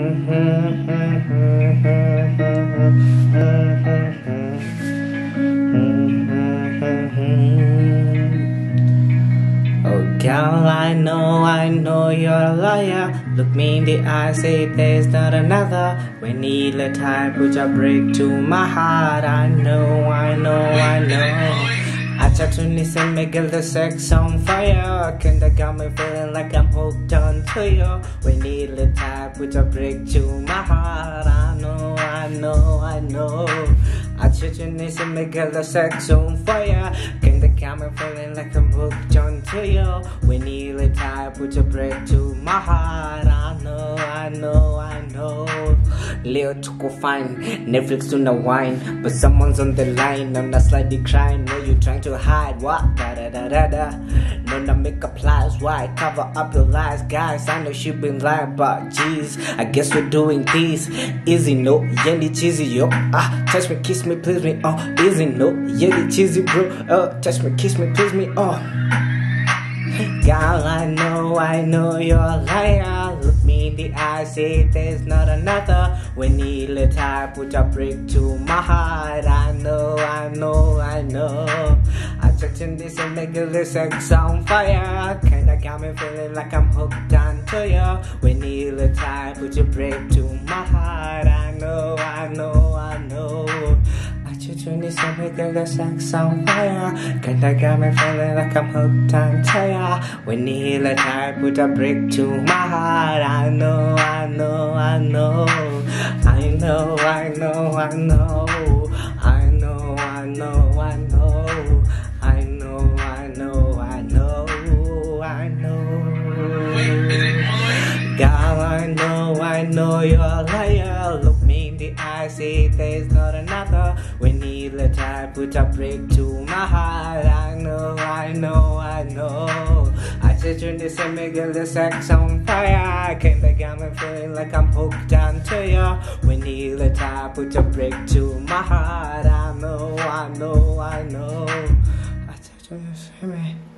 Oh girl, I know you're a liar. Look me in the eye, say there's not another. When you let her put a break to my heart. I know I try to listen, make the sex on fire. Kinda got me feeling like I'm hooked on to you. When you let her put a break to my heart. I know I try to listen, make the sex on fire. Kinda got me feeling like I'm hooked on to you. When you let her put a break to my heart. I know Leo took a fine, Netflix to the wine, but someone's on the line. I'm not slightly crying, no you trying to hide what? No, the makeup lies, why? Cover up your lies, guys. I know she been lying, but jeez, I guess we're doing this easy, no, yelly cheesy, yo. Touch me, kiss me, please me, oh, easy, no, yelly cheesy, bro. Touch me, kiss me, please me, oh. Girl, I know you're a liar. Look me in the eye, say there's not another. When you let her put a break to my heart. I know I touch in this and make the sex on fire. Kinda got me feeling like I'm hooked on to you. When you let her put a break to my heart. I know I touch in this and make the sex on fire. Kinda got me feeling like I'm hooked on to you. When you let her put a break to my heart. I know Girl, I know you're a liar. Look me in the eye, say there's not another. When you let her put a break to my heart. I know I touch in this and make the sex on fire. Kinda got me feeling like I'm hooked on to you. When you let her put a break to my heart. I know I touch in this, man.